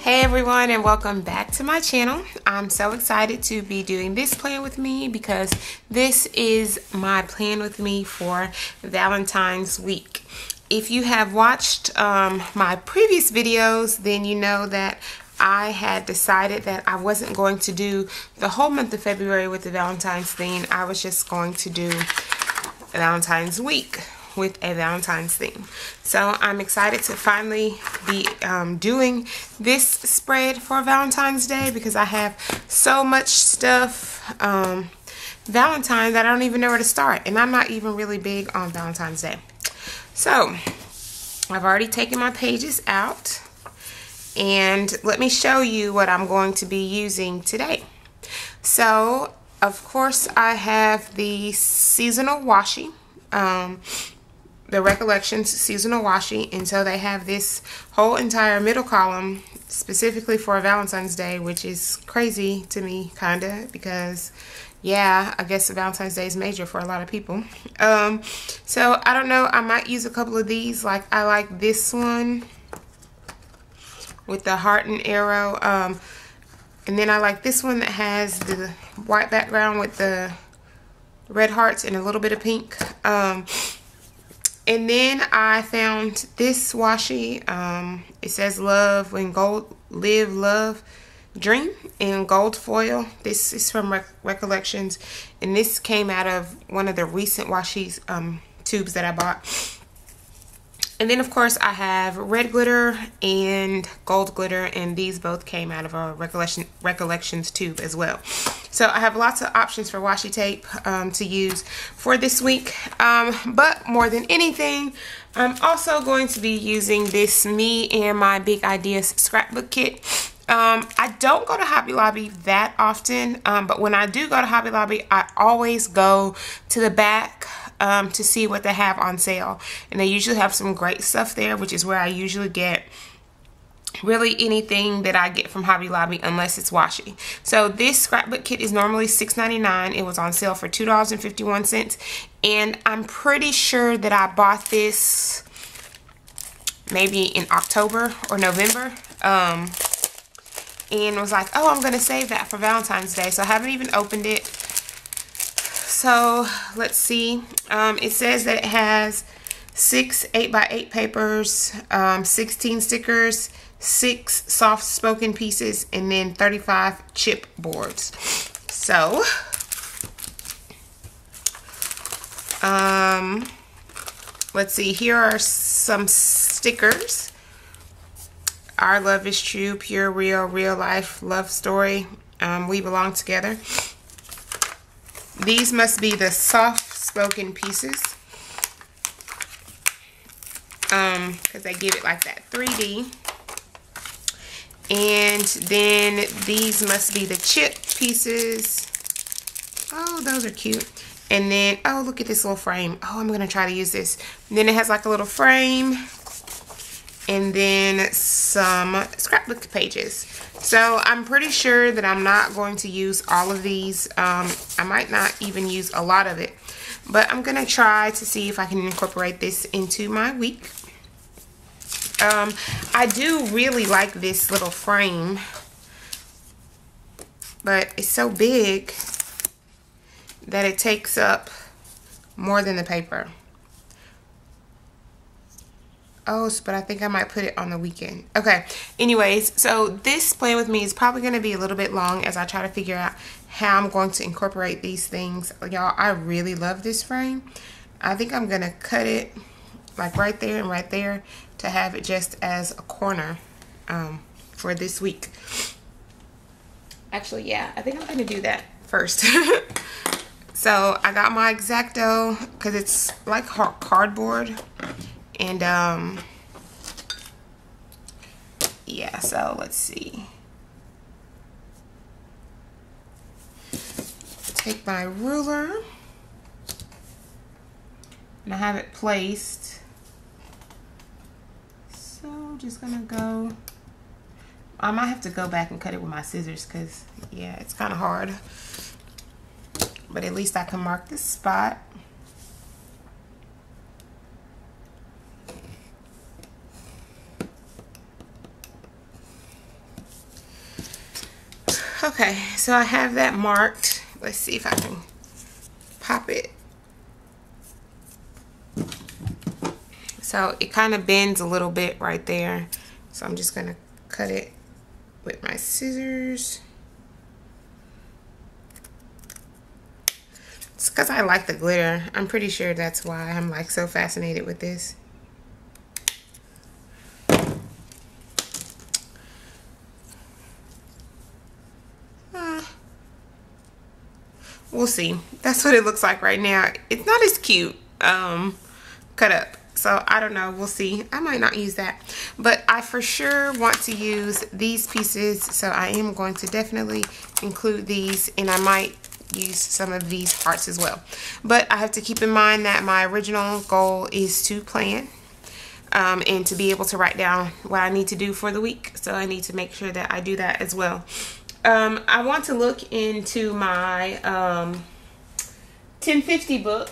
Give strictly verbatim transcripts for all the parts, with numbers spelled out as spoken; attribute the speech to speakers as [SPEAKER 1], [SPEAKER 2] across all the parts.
[SPEAKER 1] Hey everyone, and welcome back to my channel. I'm so excited to be doing this plan with me because this is my plan with me for Valentine's week. If you have watched um, my previous videos, then you know that I had decided that I wasn't going to do the whole month of February with the Valentine's theme. I was just going to do Valentine's week with a Valentine's theme. So I'm excited to finally be um, doing this spread for Valentine's Day because I have so much stuff um, Valentine that I don't even know where to start, and I'm not even really big on Valentine's Day. So I've already taken my pages out, and let me show you what I'm going to be using today. So of course I have the seasonal washi, um, the Recollections seasonal washi, and so they have this whole entire middle column specifically for Valentine's Day, which is crazy to me, kinda, because yeah, I guess Valentine's Day is major for a lot of people. Um, so I don't know, I might use a couple of these. Like I like this one with the heart and arrow, um, and then I like this one that has the white background with the red hearts and a little bit of pink. Um, And then I found this washi. Um, it says love when gold, live, love, dream in gold foil. This is from Re Recollections, and this came out of one of the recent washi um, tubes that I bought. And then of course I have red glitter and gold glitter, and these both came out of a Recollection Recollections tube as well. So I have lots of options for washi tape um, to use for this week. Um, but more than anything, I'm also going to be using this Me and My Big Ideas scrapbook kit. Um, I don't go to Hobby Lobby that often, um, but when I do go to Hobby Lobby, I always go to the back um, to see what they have on sale. And they usually have some great stuff there, which is where I usually get really anything that I get from Hobby Lobby, unless it's washi. So this scrapbook kit is normally six ninety-nine. It was on sale for two dollars and fifty-one cents, and I'm pretty sure that I bought this maybe in October or November, um, and was like, oh, I'm gonna save that for Valentine's Day. So I haven't even opened it. So let's see. Um, it says that it has six eight by eight papers, um, sixteen stickers, six soft spoken pieces, and then thirty-five chip boards. So um let's see, here are some stickers. Our love is true, pure, real, real life love story, um, we belong together. These must be the soft spoken pieces, um because they give it like that three D. And then these must be the chip pieces. Oh, those are cute. And then, oh, look at this little frame. Oh, I'm going to try to use this. And then it has like a little frame. And then some scrapbook pages. So I'm pretty sure that I'm not going to use all of these. Um, I might not even use a lot of it. But I'm going to try to see if I can incorporate this into my week. Um, I do really like this little frame, but it's so big that it takes up more than the paper. Oh, but I think I might put it on the weekend. Okay, anyways, so this plan with me is probably going to be a little bit long as I try to figure out how I'm going to incorporate these things. Y'all, I really love this frame. I think I'm going to cut it like right there and right there to have it just as a corner um, for this week. Actually, yeah, I think I'm gonna do that first. So I got my X-Acto because it's like cardboard, and um, yeah, so let's see. Take my ruler, and I have it placed. So just gonna go, I might have to go back and cut it with my scissors because yeah, it's kind of hard, but at least I can mark this spot. Okay, so I have that marked. Let's see if I can pop it. So it kind of bends a little bit right there. So I'm just gonna cut it with my scissors. It's because I like the glitter. I'm pretty sure that's why I'm like so fascinated with this. Uh, we'll see. That's what it looks like right now. It's not as cute um, cut up. So I don't know. We'll see. I might not use that. But I for sure want to use these pieces. So I am going to definitely include these. And I might use some of these hearts as well. But I have to keep in mind that my original goal is to plan um, and to be able to write down what I need to do for the week. So I need to make sure that I do that as well. Um, I want to look into my um, ten fifty book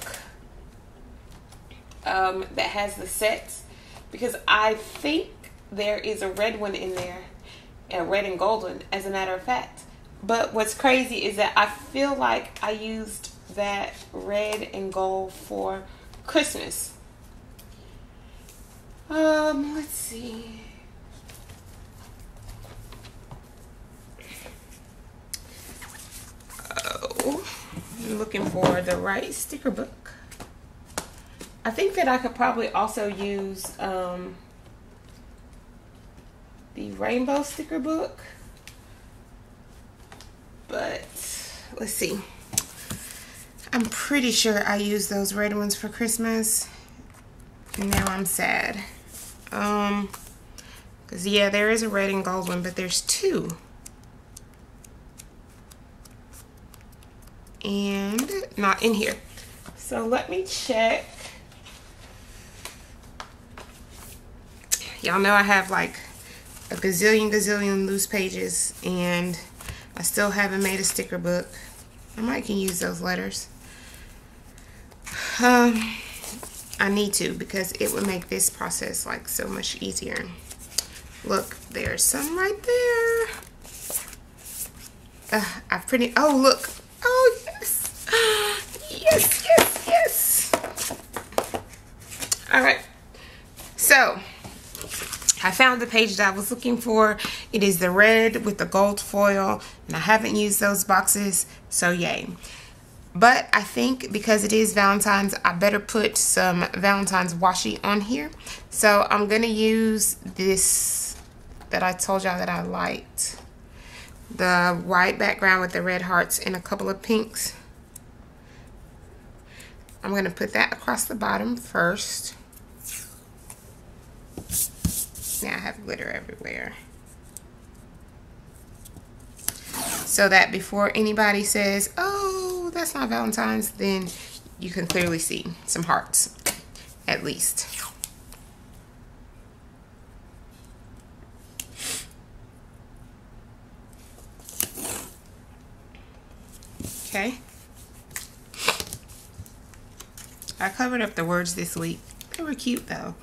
[SPEAKER 1] um, that has the sets, because I think there is a red one in there, a red and gold one, as a matter of fact. But what's crazy is that I feel like I used that red and gold for Christmas. Um, let's see. Oh, I'm looking for the right sticker book. I think that I could probably also use um, the rainbow sticker book. But let's see. I'm pretty sure I used those red ones for Christmas. And now I'm sad. Um, because yeah, there is a red and gold one, but there's two. And not in here. So let me check. Y'all know I have like a gazillion gazillion loose pages, and I still haven't made a sticker book. I might can use those letters. Um, I need to, because it would make this process like so much easier. Look, there's some right there. Uh, I pretty. Oh, look. Oh yes. Yes, yes, yes. All right. So I found the page that I was looking for. It is the red with the gold foil, and I haven't used those boxes, so yay. But I think because it is Valentine's, I better put some Valentine's washi on here. So I'm gonna use this that I told y'all that I liked. The white background with the red hearts and a couple of pinks. I'm gonna put that across the bottom first. Now I have glitter everywhere. So that before anybody says, oh, that's not Valentine's, then you can clearly see some hearts, at least. Okay. I covered up the words this week. They were cute though.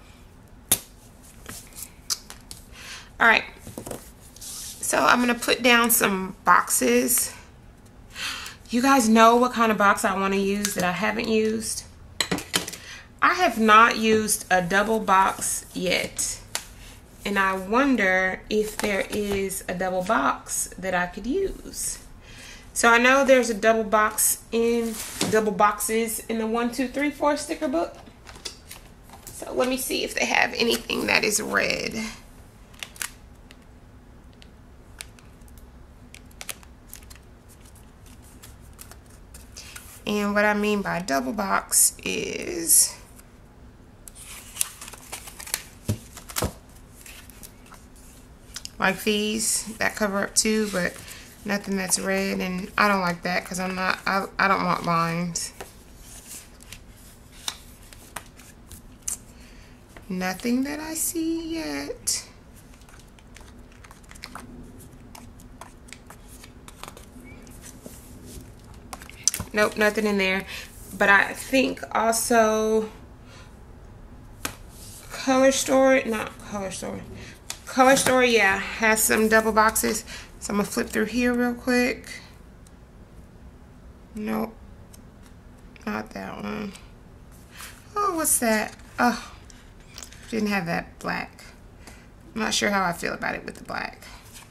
[SPEAKER 1] All right, so I'm gonna put down some boxes. You guys know what kind of box I want to use that I haven't used? I have not used a double box yet, and I wonder if there is a double box that I could use. So I know there's a double box in double boxes in the one, two, three, four sticker book. So let me see if they have anything that is red. And what I mean by double box is like these that cover up too, but nothing that's red, and I don't like that because I'm not, I, I don't want lines. Nothing that I see yet. Nope, nothing in there. But I think also Color Store, not Color Store. Color Store, yeah, has some double boxes. So I'm gonna flip through here real quick. Nope, not that one. Oh, what's that? Oh, didn't have that black. I'm not sure how I feel about it with the black.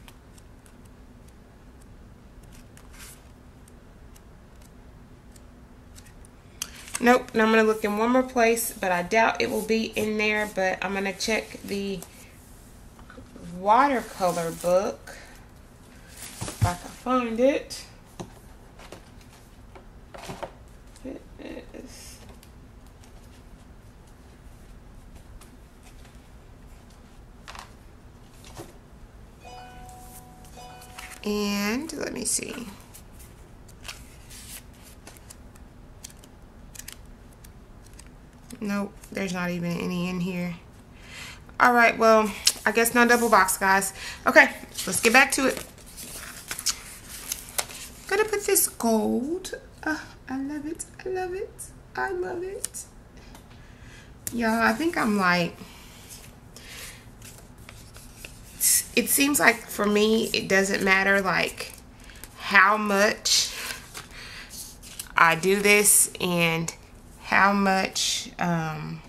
[SPEAKER 1] Nope, and I'm gonna look in one more place, but I doubt it will be in there, but I'm gonna check the watercolor book if I can find it. It is. And let me see. Nope, there's not even any in here. All right, well, I guess not double box, guys. Okay, let's get back to it. Gonna put this gold. Uh, I love it. I love it. I love it. Y'all, I think I'm like, it seems like for me, it doesn't matter like how much I do this and how much um,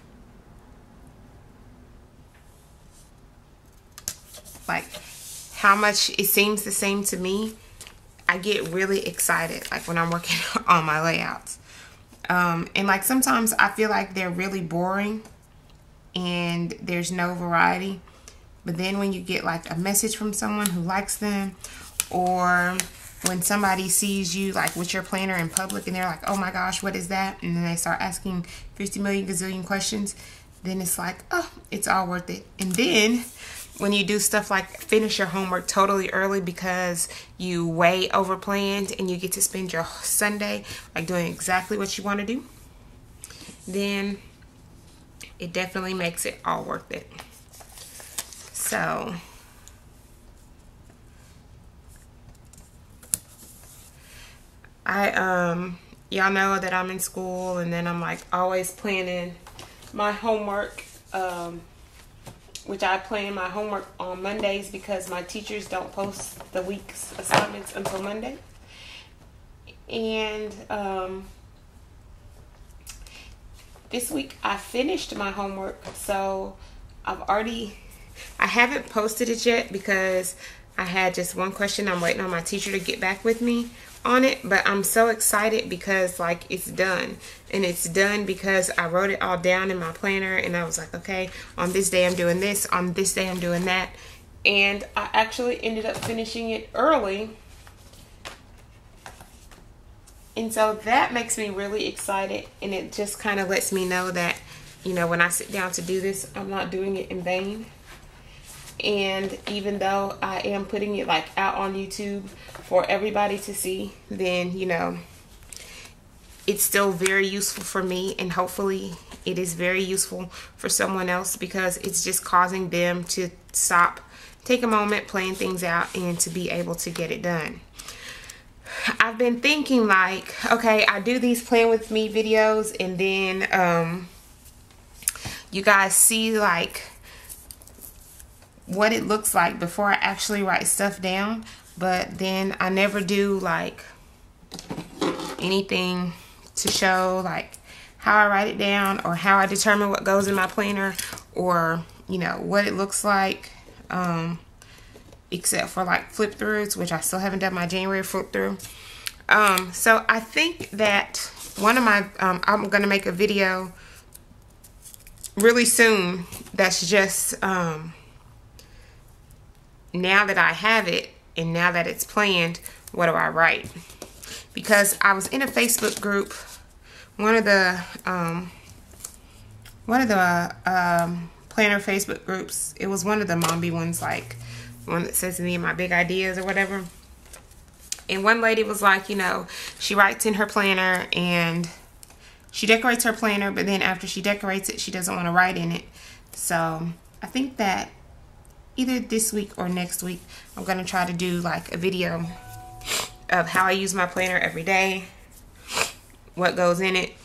[SPEAKER 1] like how much it seems the same to me. I get really excited like when I'm working on my layouts. Um, and like sometimes I feel like they're really boring and there's no variety. But then when you get like a message from someone who likes them, or when somebody sees you like with your planner in public and they're like, oh my gosh, what is that? And then they start asking fifty million gazillion questions, then it's like, oh, it's all worth it. And then when you do stuff like finish your homework totally early because you way over planned and you get to spend your Sunday like doing exactly what you want to do, then it definitely makes it all worth it. So I, um, y'all know that I'm in school, and then I'm like always planning my homework, um, which I plan my homework on Mondays because my teachers don't post the week's assignments until Monday. And um, this week I finished my homework, so I've already, I haven't posted it yet because I had just one question. I'm waiting on my teacher to get back with me on it, but I'm so excited because like it's done, and it's done because I wrote it all down in my planner, and I was like, okay, on this day I'm doing this, on this day I'm doing that, and I actually ended up finishing it early, and so that makes me really excited, and it just kind of lets me know that, you know, when I sit down to do this, I'm not doing it in vain. And even though I am putting it like out on YouTube for everybody to see, then, you know, it's still very useful for me, and hopefully it is very useful for someone else because it's just causing them to stop, take a moment, plan things out, and to be able to get it done. I've been thinking like, okay, I do these plan with me videos, and then um, you guys see like what it looks like before I actually write stuff down, but then I never do like anything to show like how I write it down or how I determine what goes in my planner, or you know what it looks like, um, except for like flip throughs, which I still haven't done my January flip through. Um, so I think that one of my um, I'm gonna make a video really soon that's just um, now that I have it and now that it's planned, what do I write? Because I was in a Facebook group, one of the um, one of the um, planner Facebook groups. It was one of the Mombi ones, like one that says me and my big ideas or whatever. And one lady was like, you know, she writes in her planner and she decorates her planner, but then after she decorates it, she doesn't want to write in it. So I think that either this week or next week, I'm going to try to do like a video of how I use my planner every day, what goes in it,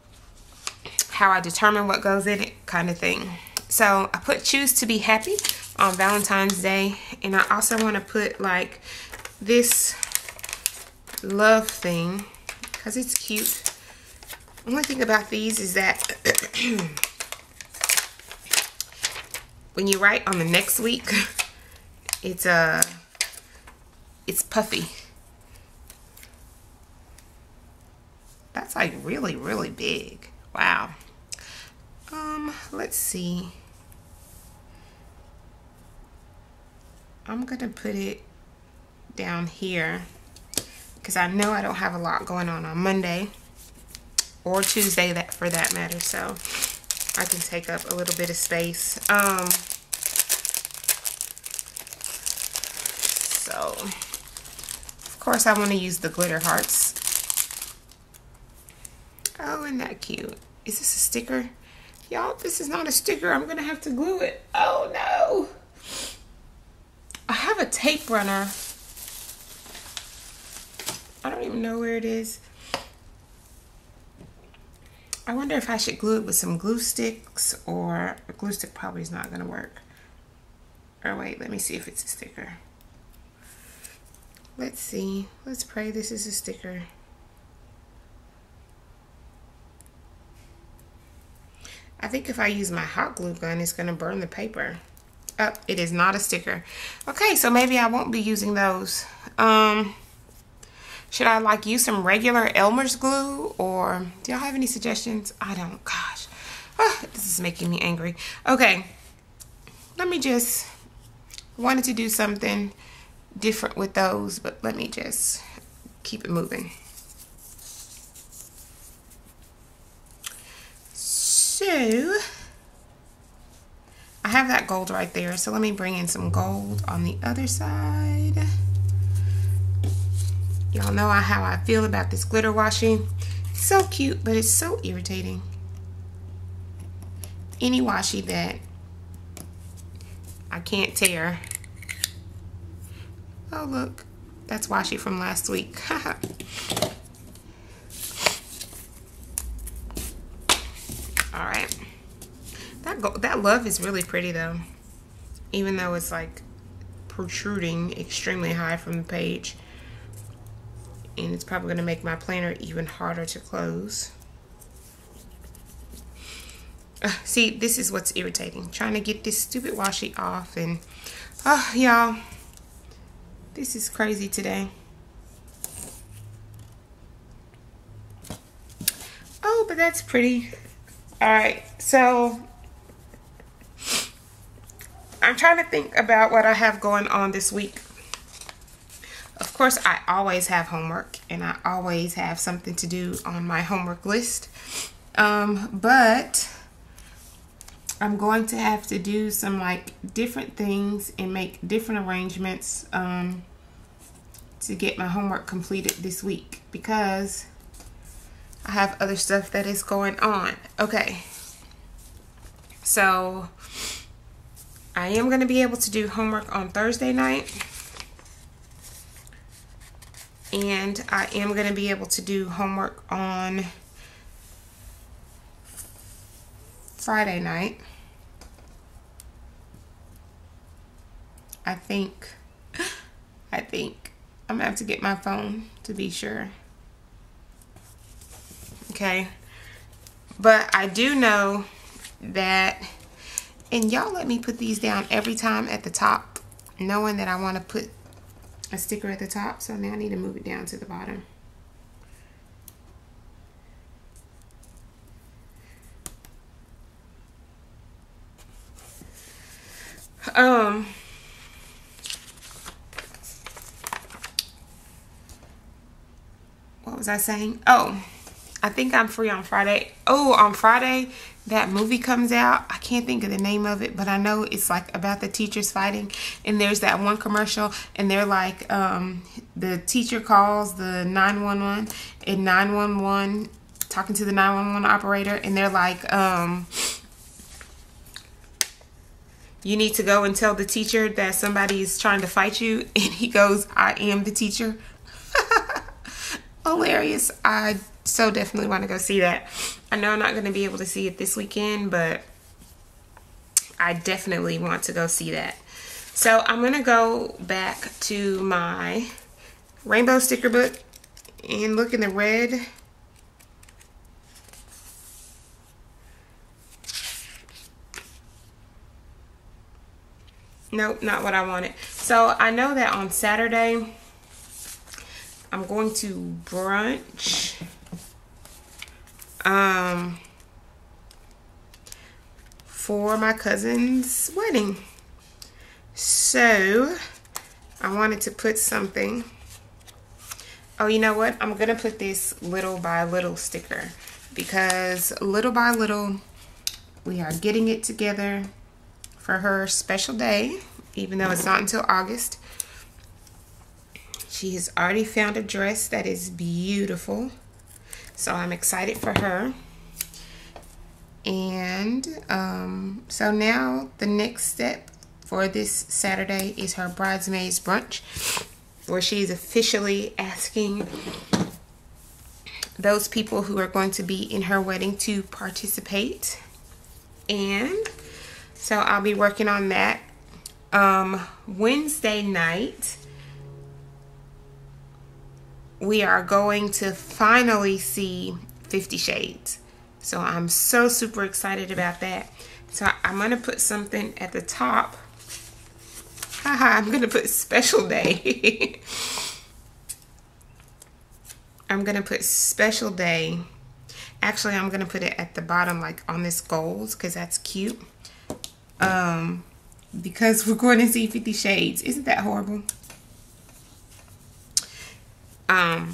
[SPEAKER 1] how I determine what goes in it, kind of thing. So I put choose to be happy on Valentine's Day. And I also want to put like this love thing because it's cute. The only thing about these is that when you write on the next week, it's uh it's puffy. That's like really, really big. Wow. Um, let's see. I'm gonna put it down here because I know I don't have a lot going on on Monday or Tuesday, that for that matter, so I can take up a little bit of space. Um, so, of course, I want to use the glitter hearts. Oh, isn't that cute? Is this a sticker? Y'all, this is not a sticker. I'm going to have to glue it. Oh, no. I have a tape runner. I don't even know where it is. I wonder if I should glue it with some glue sticks, or a glue stick probably is not going to work. Or wait, let me see if it's a sticker. Let's see. Let's pray this is a sticker. I think if I use my hot glue gun, it's going to burn the paper. Oh, it is not a sticker. Okay, so maybe I won't be using those. Um, should I like use some regular Elmer's glue, or do y'all have any suggestions? I don't. Gosh, oh, this is making me angry. Okay, let me just wanted to do something different with those, but let me just keep it moving. So I have that gold right there, so let me bring in some gold on the other side. Y'all know how I feel about this glitter washi. It's so cute, but it's so irritating. Any washi that I can't tear. Oh, look, that's washi from last week. All right, that go that love is really pretty though, even though it's like protruding extremely high from the page, and it's probably going to make my planner even harder to close. Uh, see, this is what's irritating, trying to get this stupid washi off, and oh y'all, this is crazy today. Oh, but that's pretty. All right, so I'm trying to think about what I have going on this week. Of course, I always have homework, and I always have something to do on my homework list. Um, but I'm going to have to do some like different things and make different arrangements um, to get my homework completed this week, because I have other stuff that is going on. Okay, so I am going to be able to do homework on Thursday night, and I am going to be able to do homework on Friday night. I think, I think I'm going to have to get my phone to be sure. Okay, but I do know that, and y'all let me put these down every time at the top, knowing that I want to put a sticker at the top, so now I need to move it down to the bottom. Um, what was I saying? Oh, I think I'm free on Friday. Oh, on Friday, that movie comes out. I can't think of the name of it, but I know it's like about the teachers fighting. And there's that one commercial, and they're like, um, the teacher calls the nine one one, and nine one one, talking to the nine one one operator, and they're like, um, you need to go and tell the teacher that somebody is trying to fight you. And he goes, I am the teacher. Hilarious. I so definitely want to go see that. I know I'm not going to be able to see it this weekend, but I definitely want to go see that. So I'm gonna go back to my rainbow sticker book and look in the red. Nope, not what I wanted. So I know that on Saturday I'm going to brunch um, for my cousin's wedding. So I wanted to put something. Oh, you know what? I'm going to put this little by little sticker because little by little we are getting it together for her special day, even though it's not until August. She has already found a dress that is beautiful, so I'm excited for her. And um, so now the next step for this Saturday is her bridesmaids brunch, where she's officially asking those people who are going to be in her wedding to participate. And so I'll be working on that. Um, Wednesday night, we are going to finally see Fifty Shades. So I'm so super excited about that. So I'm going to put something at the top. Haha, I'm going to put special day. I'm going to put special day. Actually, I'm going to put it at the bottom, like on this goals, because that's cute. Um, because we're going to see Fifty Shades. Isn't that horrible? Um,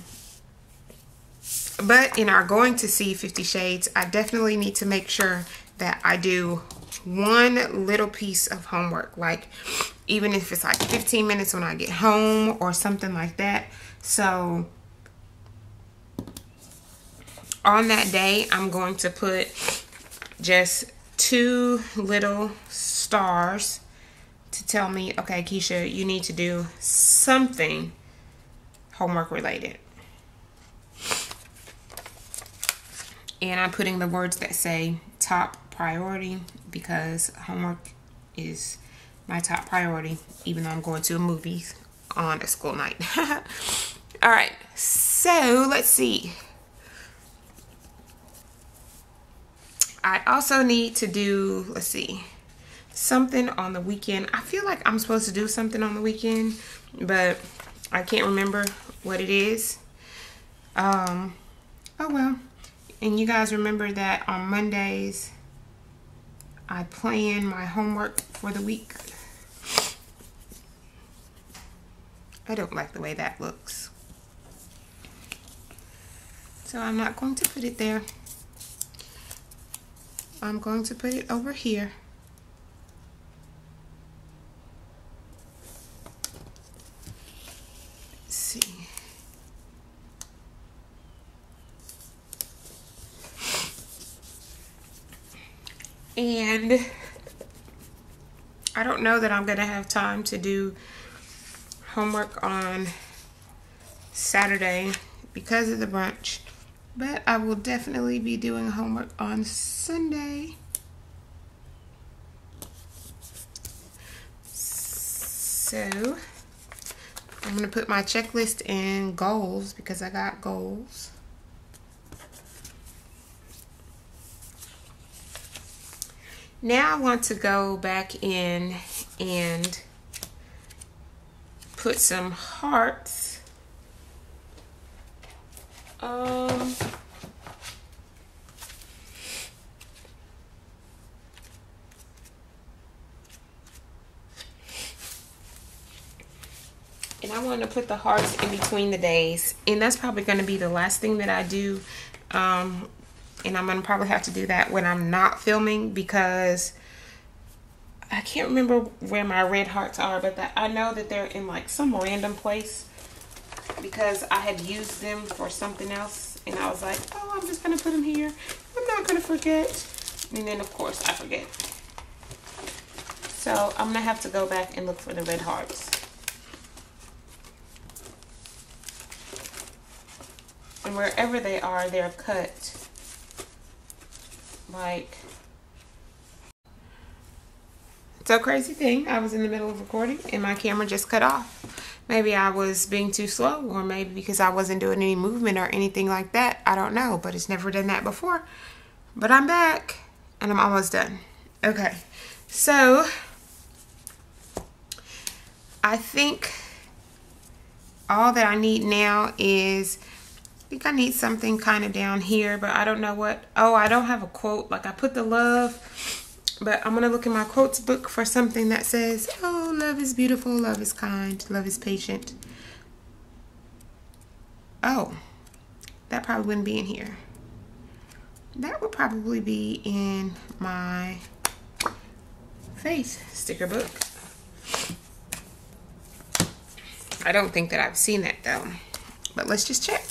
[SPEAKER 1] but in our going to see Fifty Shades, I definitely need to make sure that I do one little piece of homework. Like, even if it's like fifteen minutes when I get home or something like that. So on that day, I'm going to put just two little stars to tell me, okay, Kecia, you need to do something homework related. And I'm putting the words that say top priority because homework is my top priority, even though I'm going to a movie on a school night. All right, so let's see. I also need to do, let's see, something on the weekend. I feel like I'm supposed to do something on the weekend, but I can't remember what it is. Um, oh well. And you guys remember that on Mondays, I plan my homework for the week. I don't like the way that looks. So I'm not going to put it there. I'm going to put it over here. Let's see. And I don't know that I'm going to have time to do homework on Saturday because of the brunch. But I will definitely be doing homework on Sunday. So I'm going to put my checklist in goals because I got goals. Now I want to go back in and put some hearts. Um, and I want to put the hearts in between the days, and that's probably going to be the last thing that I do. Um, and I'm going to probably have to do that when I'm not filming because I can't remember where my red hearts are, but that I know that they're in like some random place because I had used them for something else, and I was like, oh, I'm just going to put them here. I'm not going to forget. And then, of course, I forget. So I'm going to have to go back and look for the red hearts. And wherever they are, they're cut like So crazy thing, I was in the middle of recording and my camera just cut off. Maybe I was being too slow, or maybe because I wasn't doing any movement or anything like that. I don't know, but it's never done that before. But I'm back and I'm almost done. Okay, so I think all that I need now is, I think I need something kind of down here, but I don't know what. Oh, I don't have a quote. Like I put the love. But I'm going to look in my quotes book for something that says, oh, love is beautiful, love is kind, love is patient. Oh, that probably wouldn't be in here. That would probably be in my faith sticker book. I don't think that I've seen that though. But let's just check.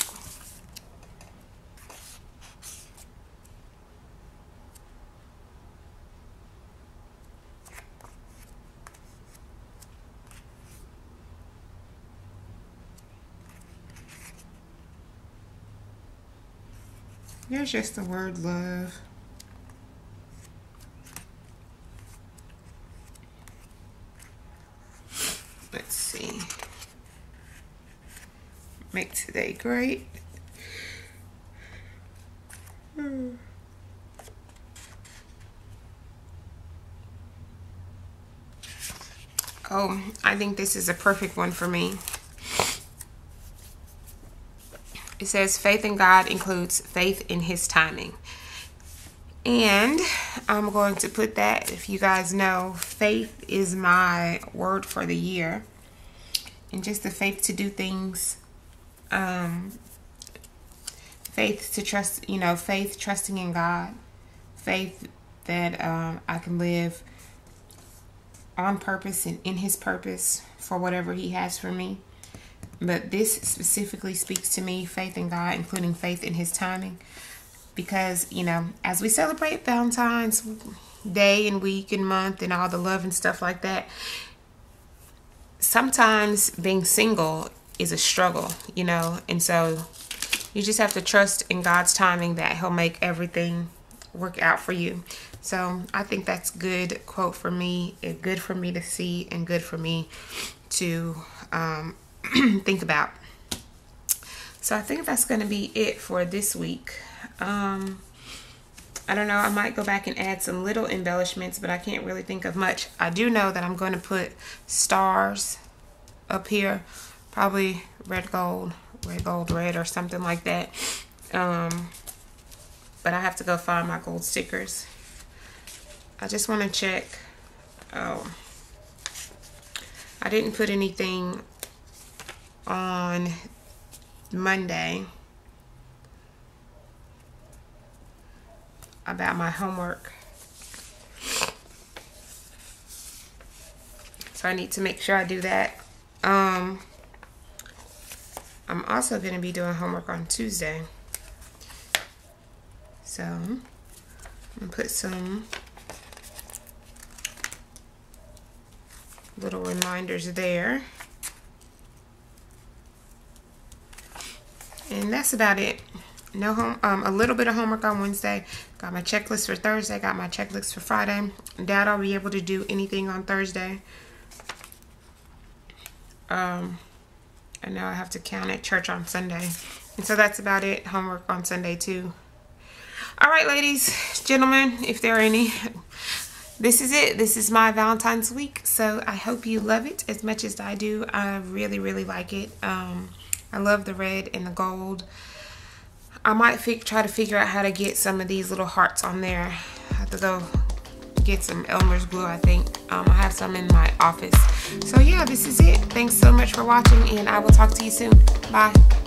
[SPEAKER 1] There's just the word love. Let's see. Make today great. Hmm. Oh, I think this is a perfect one for me. It says faith in God includes faith in his timing. And I'm going to put that, if you guys know, faith is my word for the year. And just the faith to do things. Um, faith to trust, you know, faith trusting in God. Faith that um, I can live on purpose and in his purpose for whatever he has for me. But this specifically speaks to me, faith in God, including faith in his timing. Because, you know, as we celebrate Valentine's Day and week and month and all the love and stuff like that, sometimes being single is a struggle, you know. And so you just have to trust in God's timing that he'll make everything work out for you. So I think that's good quote for me, good for me to see and good for me to um, think about. So I think that's going to be it for this week. Um, I don't know. I might go back and add some little embellishments, but I can't really think of much. I do know that I'm going to put stars up here, probably red gold, red gold red or something like that. Um, but I have to go find my gold stickers. I just want to check. Oh, I didn't put anything on Monday about my homework, so I need to make sure I do that. um I'm also going to be doing homework on Tuesday, so I'm gonna put some little reminders there. And that's about it. No home, um, a little bit of homework on Wednesday. Got my checklist for Thursday. Got my checklist for Friday. Doubt I'll be able to do anything on Thursday. Um, and now I have to count at church on Sunday. And so that's about it. Homework on Sunday too. All right, ladies, gentlemen, if there are any, this is it. This is my Valentine's week. So I hope you love it as much as I do. I really, really like it. Um, I love the red and the gold. I might fig try to figure out how to get some of these little hearts on there. I have to go get some Elmer's glue, I think. Um, I have some in my office. So yeah, this is it. Thanks so much for watching, and I will talk to you soon. Bye.